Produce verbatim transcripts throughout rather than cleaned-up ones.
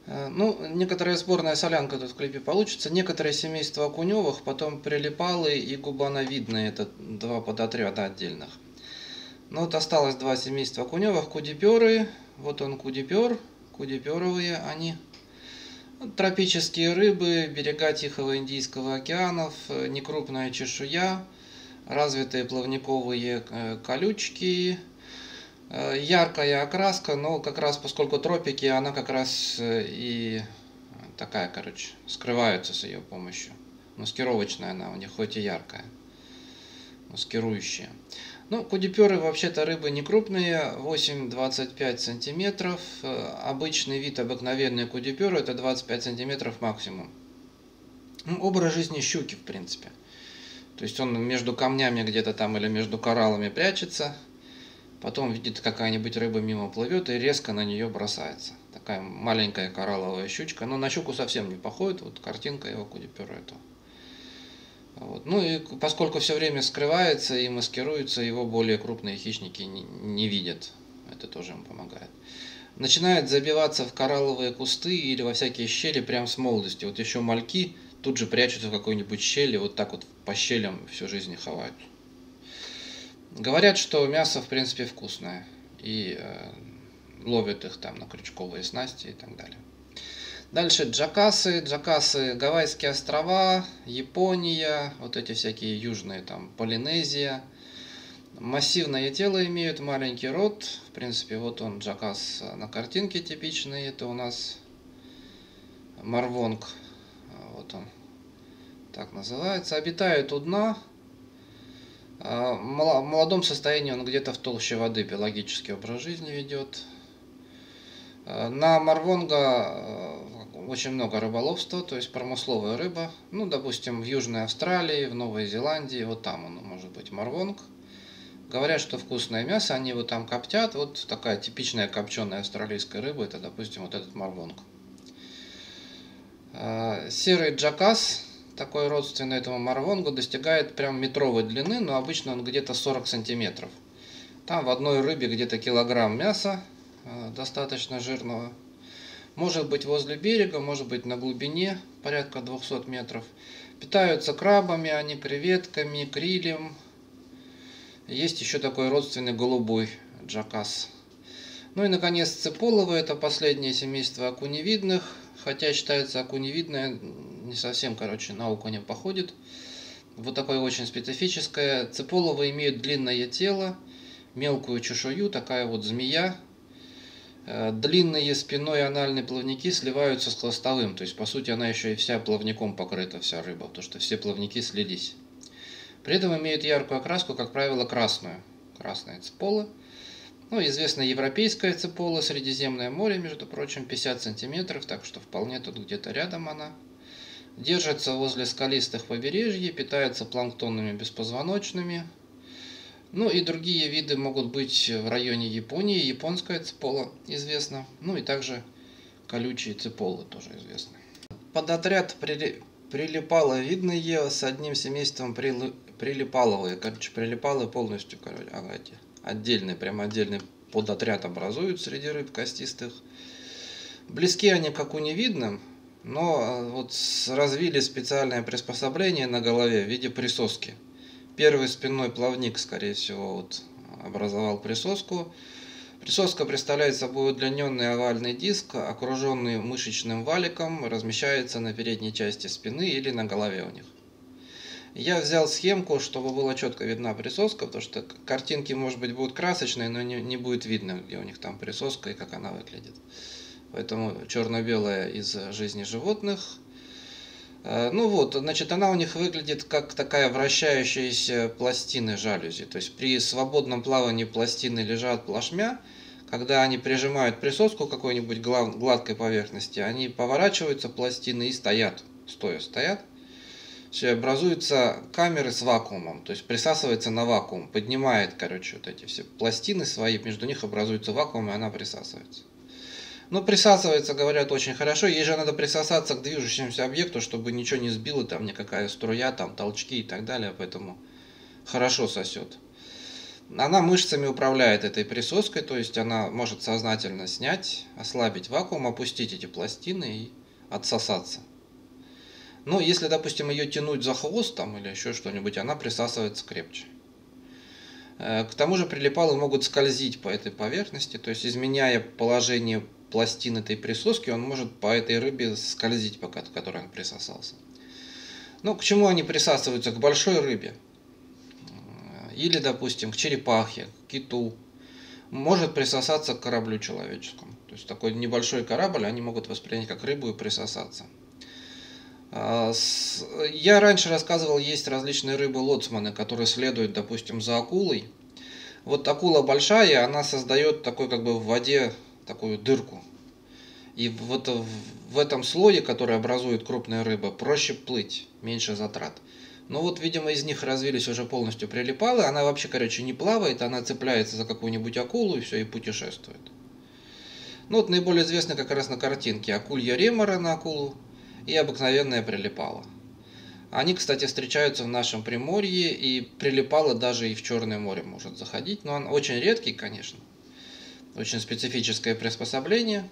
Э, Ну, некоторая сборная солянка тут в клипе получится. Некоторые семейства окуневых, потом прилипалые и губановидные. Это два подотряда отдельных. Ну вот осталось два семейства окуневых. Кудиперы. Вот он кудипер. Кудиперовые они. Тропические рыбы, берега Тихого Индийского океанов, некрупная чешуя, развитые плавниковые колючки, яркая окраска, но как раз поскольку тропики, она как раз и такая, короче, скрываются с ее помощью. Маскировочная она у них, хоть и яркая, маскирующая. Ну, кудиперы вообще-то рыбы не крупные, восемь-двадцать пять сантиметров. Обычный вид, обыкновенный кудипер, это двадцать пять сантиметров максимум. Ну, образ жизни щуки, в принципе. То есть он между камнями где-то там или между кораллами прячется, потом видит, какая-нибудь рыба мимо плывет и резко на нее бросается. Такая маленькая коралловая щучка, но на щуку совсем не походит, вот картинка его кудипера этого. Вот. Ну и поскольку все время скрывается и маскируется, его более крупные хищники не, не видят. Это тоже им помогает. Начинает забиваться в коралловые кусты или во всякие щели прямо с молодости. Вот еще мальки тут же прячутся в какой-нибудь щели, вот так вот по щелям всю жизнь ховают. Говорят, что мясо в принципе вкусное. И э, ловят их там на крючковые снасти и так далее. Дальше джакасы, джакасы, Гавайские острова, Япония, вот эти всякие южные, там, Полинезия. Массивное тело имеют, маленький рот. В принципе, вот он, джакас на картинке типичный. Это у нас марвонг. Вот он, так называется. Обитает у дна. В молодом состоянии он где-то в толще воды пелагический образ жизни ведет. На марвонга очень много рыболовства, то есть промысловая рыба. Ну, допустим, в Южной Австралии, в Новой Зеландии, вот там он может быть марвонг. Говорят, что вкусное мясо, они его там коптят. Вот такая типичная копченая австралийская рыба, это, допустим, вот этот марвонг. Серый джакас, такой родственный этому марвонгу, достигает прям метровой длины, но обычно он где-то сорок сантиметров. Там в одной рыбе где-то килограмм мяса, достаточно жирного. Может быть возле берега, может быть на глубине, порядка двухсот метров. Питаются крабами, они креветками, крилем. Есть еще такой родственный голубой джакас. Ну и, наконец, цеполовые, это последнее семейство окуневидных. Хотя считается окуневидное, не совсем, короче, на окуня походит. Вот такое очень специфическое. Цеполовые имеют длинное тело, мелкую чешую, такая вот змея. Длинные спиной анальные плавники сливаются с хвостовым. То есть, по сути, она еще и вся плавником покрыта, вся рыба, потому что все плавники слились. При этом имеют яркую окраску, как правило, красную. Красная цепола. Ну, известна европейская цепола, Средиземное море, между прочим, пятьдесят сантиметров, так что вполне тут где-то рядом она. Держится возле скалистых побережий, питается планктонными беспозвоночными. Ну и другие виды могут быть в районе Японии. Японская цепола известна. Ну и также колючие цеполы тоже известны. Подотряд прилипаловидные с одним семейством прилипаловые. Короче, прилипалы полностью, короче, отдельный, прям отдельный подотряд образуют среди рыб костистых. Близки они к окуневидным, но вот развили специальное приспособление на голове в виде присоски. Первый спинной плавник, скорее всего, вот, образовал присоску. Присоска представляет собой удлиненный овальный диск, окруженный мышечным валиком, размещается на передней части спины или на голове у них. Я взял схемку, чтобы была четко видна присоска, потому что картинки, может быть, будут красочные, но не, не будет видно, где у них там присоска и как она выглядит. Поэтому черно-белая из жизни животных. Ну вот, значит, она у них выглядит как такая вращающаяся пластина жалюзи. То есть при свободном плавании пластины лежат плашмя. Когда они прижимают присоску к какой-нибудь гладкой поверхности, они поворачиваются пластины и стоят, стоя стоят. Все, образуются камеры с вакуумом, то есть присасывается на вакуум, поднимает, короче, вот эти все пластины свои, между них образуется вакуум, и она присасывается. Ну, присасывается, говорят, очень хорошо. Ей же надо присосаться к движущемуся объекту, чтобы ничего не сбило, там никакая струя, там толчки и так далее, поэтому хорошо сосет. Она мышцами управляет этой присоской, то есть она может сознательно снять, ослабить вакуум, опустить эти пластины и отсосаться. Ну, если, допустим, ее тянуть за хвост там или еще что-нибудь, она присасывается крепче. К тому же прилипалы могут скользить по этой поверхности, то есть изменяя положение пластин этой присоски, он может по этой рыбе скользить, пока к которой он присосался. Ну, к чему они присасываются? К большой рыбе. Или, допустим, к черепахе, к киту. Может присосаться к кораблю человеческому. То есть такой небольшой корабль они могут воспринять как рыбу и присосаться. Я раньше рассказывал, есть различные рыбы-лоцманы, которые следуют, допустим, за акулой. Вот акула большая, она создает такой как бы в воде такую дырку. И вот в этом слое, который образует крупная рыба, проще плыть, меньше затрат. Но вот, видимо, из них развились уже полностью прилипалы. Она вообще, короче, не плавает, она цепляется за какую-нибудь акулу и все, и путешествует. Ну вот наиболее известно как раз на картинке акулья ремора на акулу и обыкновенная прилипала. Они, кстати, встречаются в нашем Приморье, и прилипала даже и в Черное море может заходить. Но он очень редкий, конечно. Очень специфическое приспособление.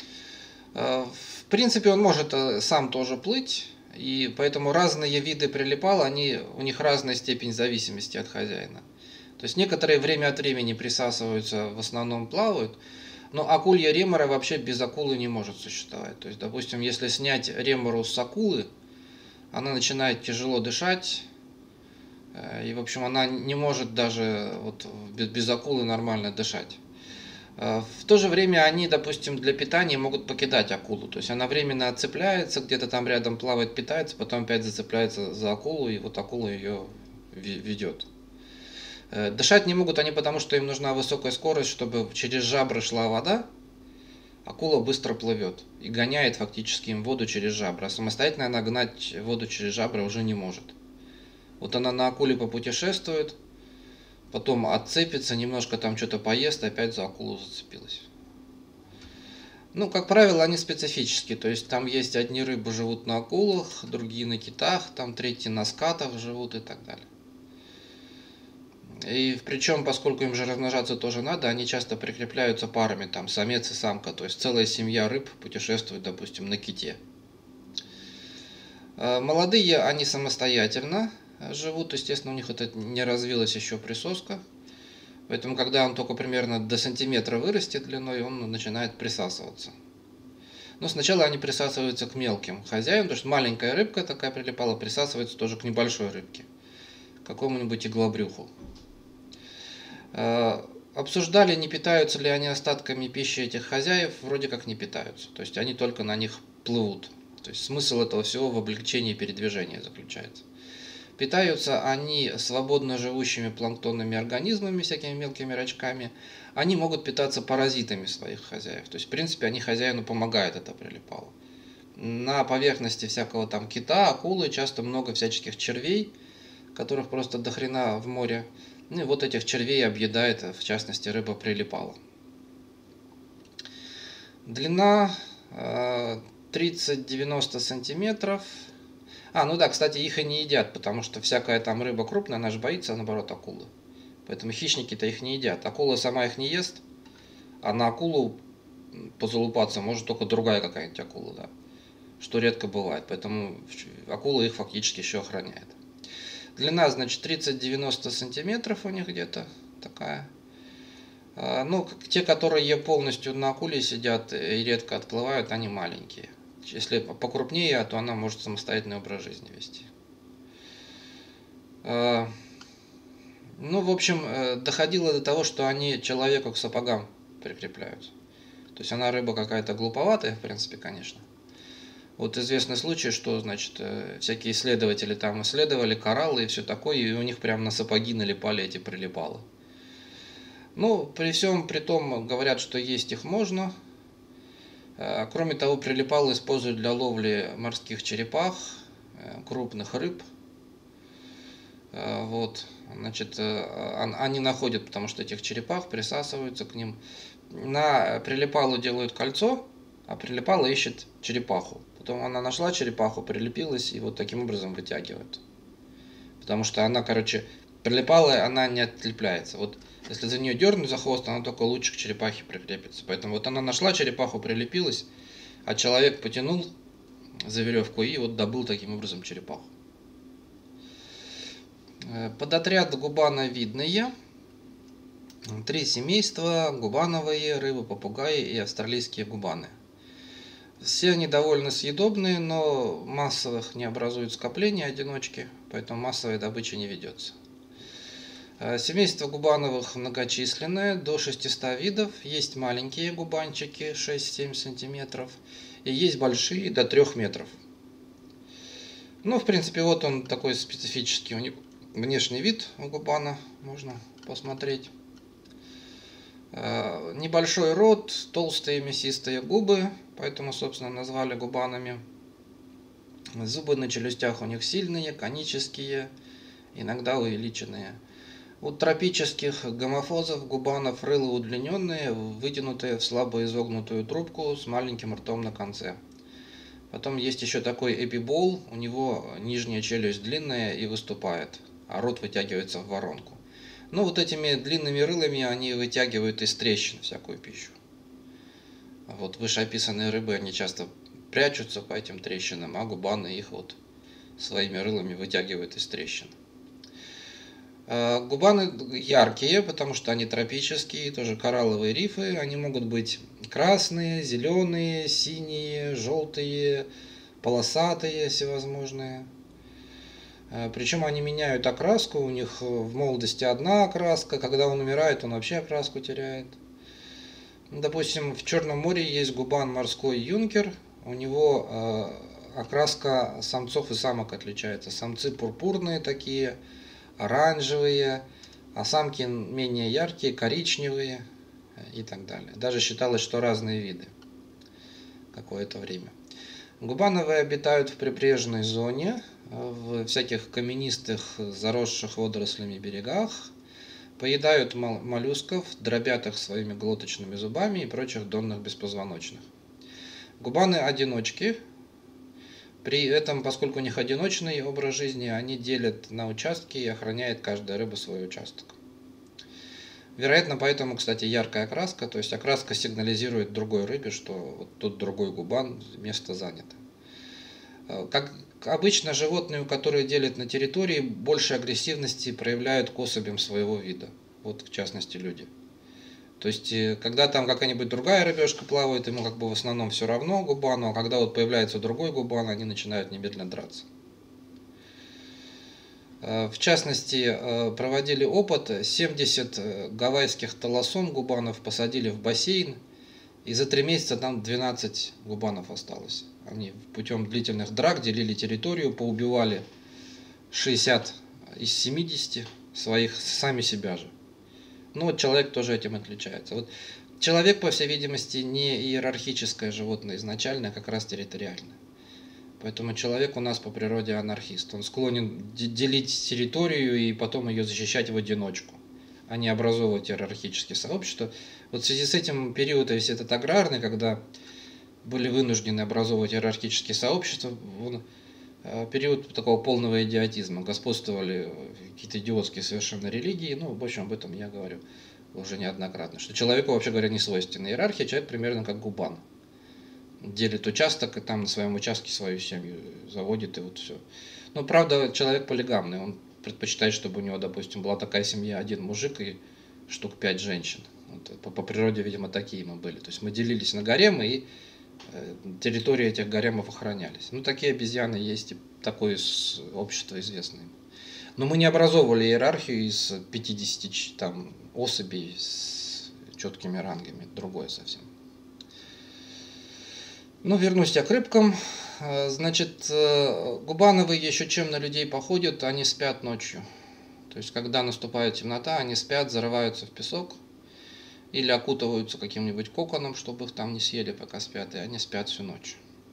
В принципе, он может сам тоже плыть, и поэтому разные виды прилипал, они, у них разная степень зависимости от хозяина. То есть некоторые время от времени присасываются, в основном плавают, но акулья ремора вообще без акулы не может существовать. То есть, допустим, если снять ремору с акулы, она начинает тяжело дышать, и, в общем, она не может даже вот без акулы нормально дышать. В то же время они, допустим, для питания могут покидать акулу. То есть она временно отцепляется, где-то там рядом плавает, питается, потом опять зацепляется за акулу, и вот акула ее ведет. Дышать не могут они потому, что им нужна высокая скорость, чтобы через жабры шла вода. Акула быстро плывет и гоняет фактически им воду через жабры. А самостоятельно она гнать воду через жабры уже не может. Вот она на акуле попутешествует, потом отцепится, немножко там что-то поест, и опять за акулу зацепилась. Ну, как правило, они специфические. То есть там есть одни рыбы живут на акулах, другие на китах, там третьи на скатах живут и так далее. И причем, поскольку им же размножаться тоже надо, они часто прикрепляются парами, там самец и самка. То есть целая семья рыб путешествует, допустим, на ките. Молодые они самостоятельно живут, естественно, у них это не развилась еще присоска. Поэтому, когда он только примерно до сантиметра вырастет длиной, он начинает присасываться. Но сначала они присасываются к мелким хозяевам, потому что маленькая рыбка такая прилипала, присасывается тоже к небольшой рыбке, к какому-нибудь иглобрюху. Обсуждали, не питаются ли они остатками пищи этих хозяев, вроде как не питаются. То есть они только на них плывут. То есть смысл этого всего в облегчении передвижения заключается. Питаются они свободно живущими планктонными организмами, всякими мелкими рачками. Они могут питаться паразитами своих хозяев. То есть, в принципе, они хозяину помогают, это прилипало. На поверхности всякого там кита, акулы часто много всяческих червей, которых просто дохрена в море. Ну и вот этих червей объедает, в частности, рыба прилипала. Длина тридцать-девяносто сантиметров. А, ну да, кстати, их и не едят, потому что всякая там рыба крупная, она же боится, наоборот, акулы. Поэтому хищники-то их не едят. Акула сама их не ест, а на акулу позалупаться может только другая какая-нибудь акула, да. Что редко бывает, поэтому акула их фактически еще охраняет. Длина, значит, тридцать-девяносто сантиметров у них где-то такая. Ну, те, которые полностью на акуле сидят и редко отплывают, они маленькие. Если покрупнее, то она может самостоятельный образ жизни вести. Ну, в общем, доходило до того, что они человеку к сапогам прикрепляются. То есть она рыба какая-то глуповатая, в принципе, конечно. Вот известный случай, что, значит, всякие исследователи там исследовали кораллы и все такое, и у них прям на сапоги налипали эти прилипалы. Ну, при всем при том, говорят, что есть их можно. Кроме того, прилипалы используют для ловли морских черепах, крупных рыб. Вот, значит, они находят, потому что этих черепах присасываются к ним. На прилипалу делают кольцо, а прилипала ищет черепаху. Потом она нашла черепаху, прилепилась и вот таким образом вытягивает. Потому что она, короче, прилипалая, она не отлепляется. Вот если за нее дернуть за хвост, она только лучше к черепахе прикрепится. Поэтому вот она нашла черепаху, прилепилась, а человек потянул за веревку и вот добыл таким образом черепаху. Подотряд губановидные. Три семейства: губановые, рыбы, попугаи и австралийские губаны. Все они довольно съедобные, но массовых не образуют скопления, одиночки, поэтому массовая добыча не ведется. Семейство губановых многочисленное, до шестисот видов. Есть маленькие губанчики шесть-семь сантиметров и есть большие до трёх метров. Ну, в принципе, вот он такой специфический у него внешний вид у губана, можно посмотреть. Небольшой рот, толстые мясистые губы, поэтому, собственно, назвали губанами. Зубы на челюстях у них сильные, конические, иногда увеличенные. У тропических гомофозов губанов рыло удлиненные, вытянутые в слабо изогнутую трубку с маленьким ртом на конце. Потом есть еще такой эпибол, у него нижняя челюсть длинная и выступает, а рот вытягивается в воронку. Ну, вот этими длинными рылами они вытягивают из трещин всякую пищу. Вот вышеописанные рыбы, они часто прячутся по этим трещинам, а губаны их вот своими рылами вытягивают из трещин. Губаны яркие, потому что они тропические, тоже коралловые рифы. Они могут быть красные, зеленые, синие, желтые, полосатые всевозможные. Причем они меняют окраску, у них в молодости одна окраска, когда он умирает, он вообще окраску теряет. Допустим, в Черном море есть губан морской юнкер, у него окраска самцов и самок отличается. Самцы пурпурные такие, оранжевые, а самки менее яркие, коричневые и так далее. Даже считалось, что разные виды какое-то время. Губановые обитают в прибрежной зоне, в всяких каменистых, заросших водорослями берегах, поедают моллюсков, дробят их своими глоточными зубами и прочих донных беспозвоночных. Губаны одиночки. При этом, поскольку у них одиночный образ жизни, они делят на участки и охраняет каждая рыба свой участок. Вероятно, поэтому, кстати, яркая окраска, то есть окраска сигнализирует другой рыбе, что вот тут другой губан, место занято. Как обычно, животные, которые делят на территории, больше агрессивности проявляют к особям своего вида. Вот, в частности, люди. То есть, когда там какая-нибудь другая рыбешка плавает, ему как бы в основном все равно губану, а когда вот появляется другой губан, они начинают немедленно драться. В частности, проводили опыт, семьдесят гавайских толосон губанов посадили в бассейн, и за три месяца там двенадцать губанов осталось. Они путем длительных драк делили территорию, поубивали шестьдесят из семидесяти своих, сами себя же. Ну вот человек тоже этим отличается. Вот человек, по всей видимости, не иерархическое животное изначально, а как раз территориальное. Поэтому человек у нас по природе анархист. Он склонен делить территорию и потом ее защищать в одиночку, а не образовывать иерархические сообщества. Вот в связи с этим период, весь этот аграрный, когда были вынуждены образовывать иерархические сообщества, он, период такого полного идиотизма. Господствовали какие-то идиотские совершенно религии. Ну, в общем, об этом я говорю уже неоднократно. Что человеку, вообще говоря, не свойственна иерархия. Человек примерно как губан. Делит участок и там на своем участке свою семью заводит, и вот все. Но, правда, человек полигамный. Он предпочитает, чтобы у него, допустим, была такая семья: один мужик и штук пять женщин. Вот, по, по природе, видимо, такие мы были. То есть мы делились на гаремы, и э, территории этих гаремов охранялись. Ну, такие обезьяны есть, и такое общество известное. Но мы не образовывали иерархию из пятидесяти там особей с четкими рангами. Другое совсем. Ну, вернусь я к рыбкам. Значит, губановые еще чем на людей походят, они спят ночью. То есть, когда наступает темнота, они спят, зарываются в песок или окутываются каким-нибудь коконом, чтобы их там не съели, пока спят, и они спят всю ночь.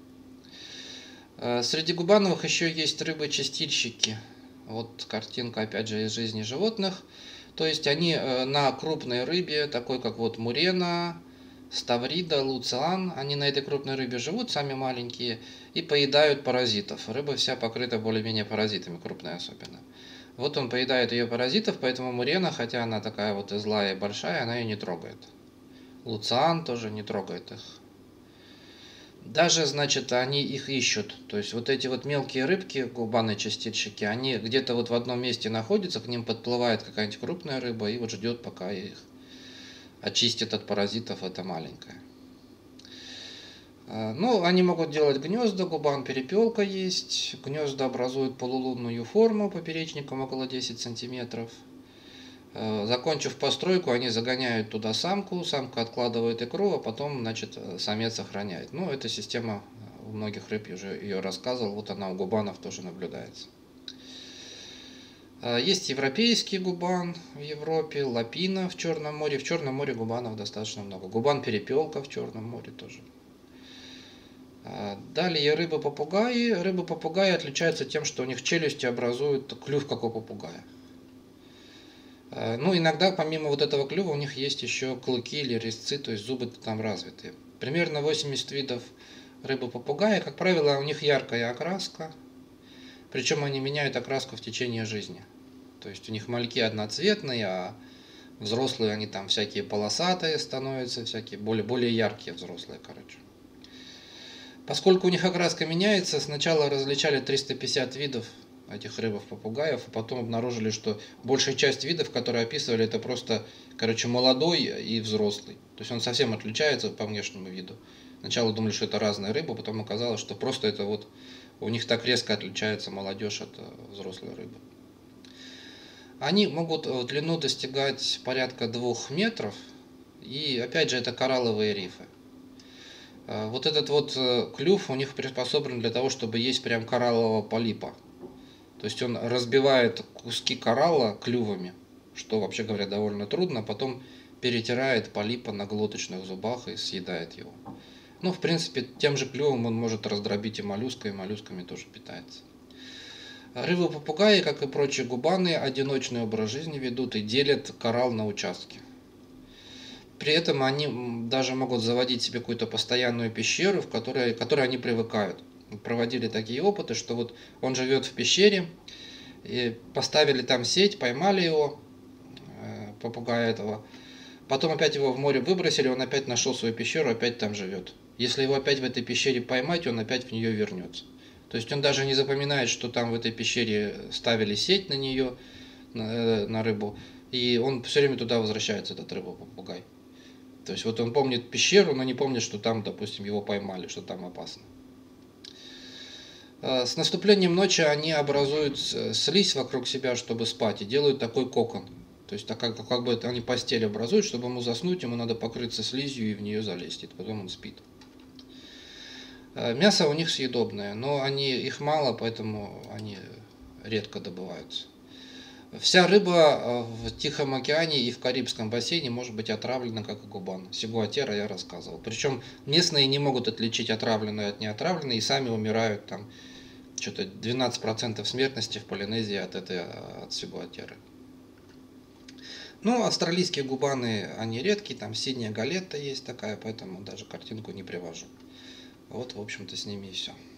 Среди губановых еще есть рыбы-чистильщики. Вот картинка, опять же, из жизни животных. То есть, они на крупной рыбе, такой как вот мурена, ставрида, луциан, они на этой крупной рыбе живут, сами маленькие, и поедают паразитов. Рыба вся покрыта более-менее паразитами, крупная особенно. Вот он поедает ее паразитов, поэтому мурена, хотя она такая вот и злая и большая, она ее не трогает. Луциан тоже не трогает их. Даже, значит, они их ищут. То есть вот эти вот мелкие рыбки, губаны-чистильщики, они где-то вот в одном месте находятся, к ним подплывает какая-нибудь крупная рыба и вот ждет, пока их очистит от паразитов эта маленькая. Ну, они могут делать гнезда, губан-перепелка есть. Гнезда образуют полулунную форму поперечником около десяти сантиметров. Закончив постройку, они загоняют туда самку, самка откладывает икру, а потом, значит, самец охраняет. Ну, эта система у многих рыб, я уже ее рассказывал, вот она у губанов тоже наблюдается. Есть европейский губан в Европе, лапина в Черном море. В Черном море губанов достаточно много. Губан-перепелка в Черном море тоже. Далее рыбы-попугаи. Рыбы-попугаи отличаются тем, что у них челюсти образуют клюв, как у попугая. Ну, иногда помимо вот этого клюва у них есть еще клыки или резцы, то есть зубы там развитые. Примерно восемьдесят видов рыбы-попугая. Как правило, у них яркая окраска. Причем они меняют окраску в течение жизни. То есть у них мальки одноцветные, а взрослые они там всякие полосатые становятся, всякие более, более яркие взрослые, короче. Поскольку у них окраска меняется, сначала различали триста пятьдесят видов этих рыбов-попугаев, а потом обнаружили, что большая часть видов, которые описывали, это просто, короче, молодой и взрослый. То есть он совсем отличается по внешнему виду. Сначала думали, что это разные рыбы, потом оказалось, что просто это вот у них так резко отличается молодежь от взрослой рыбы. Они могут в длину достигать порядка двух метров, и опять же это коралловые рифы. Вот этот вот клюв у них приспособлен для того, чтобы есть прям кораллового полипа. То есть он разбивает куски коралла клювами, что вообще говоря довольно трудно, потом перетирает полипа на глоточных зубах и съедает его. Ну, в принципе, тем же клювом он может раздробить и моллюска, и моллюсками тоже питается. Рыбы-попугаи, как и прочие губаны, одиночный образ жизни ведут и делят коралл на участки. При этом они даже могут заводить себе какую-то постоянную пещеру, в которой, к которой они привыкают. Проводили такие опыты, что вот он живет в пещере, и поставили там сеть, поймали его, попугая этого, потом опять его в море выбросили, он опять нашел свою пещеру, опять там живет. Если его опять в этой пещере поймать, он опять в нее вернется. То есть он даже не запоминает, что там в этой пещере ставили сеть на нее, на, на рыбу, и он все время туда возвращается, этот рыба-попугай. То есть вот он помнит пещеру, но не помнит, что там, допустим, его поймали, что там опасно. С наступлением ночи они образуют слизь вокруг себя, чтобы спать, и делают такой кокон. То есть так как, как бы они постель образуют, чтобы ему заснуть, ему надо покрыться слизью и в нее залезть, и потом он спит. Мясо у них съедобное, но они, их мало, поэтому они редко добываются. Вся рыба в Тихом океане и в Карибском бассейне может быть отравлена, как и губан. Сигуатера я рассказывал. Причем местные не могут отличить отравленную от неотравленной и сами умирают. Там что-то двенадцать процентов смертности в Полинезии от этой, от сигуатеры. Ну, австралийские губаны, они редкие, там синяя галетта есть такая, поэтому даже картинку не привожу. Вот, в общем-то, с ними и все.